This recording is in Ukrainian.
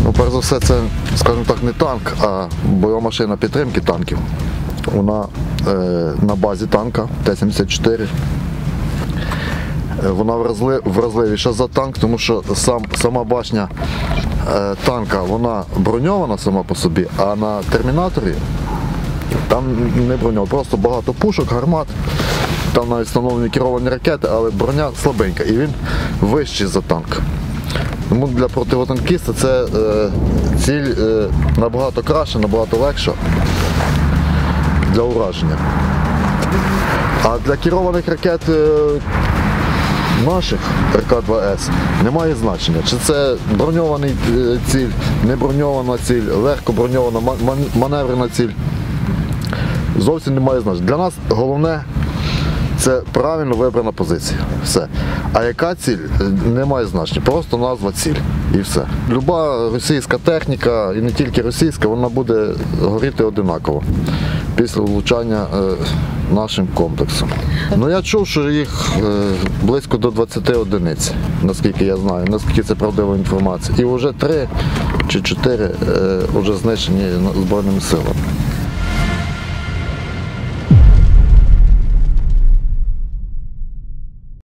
Ну, перш за все, це, скажімо так, не танк, а бойова машина підтримки танків. Вона на базі танка Т-74. Вона вразливіша за танк, тому що сама башня танка, вона броньована сама по собі, а на термінаторі там не броньована, просто багато пушок, гармат, там навіть встановлені керовані ракети, але броня слабенька і він вищий за танк. Тому для противотанкіста це ціль набагато краща, набагато легша для ураження. А для керованих ракет наших РК-2С немає значення, чи це броньований ціль, не броньована ціль, легко броньована, маневрена ціль. Зовсім немає значення. Для нас головне – це правильно вибрана позиція. Все. А яка ціль – не має значення. Просто назва ціль. І все. Люба російська техніка, і не тільки російська, вона буде горіти одинаково після влучання нашим комплексом. Ну, я чув, що їх близько до 20 одиниць, наскільки я знаю, наскільки це правдива інформація. І вже 3 чи 4 вже знищені Збройними силами.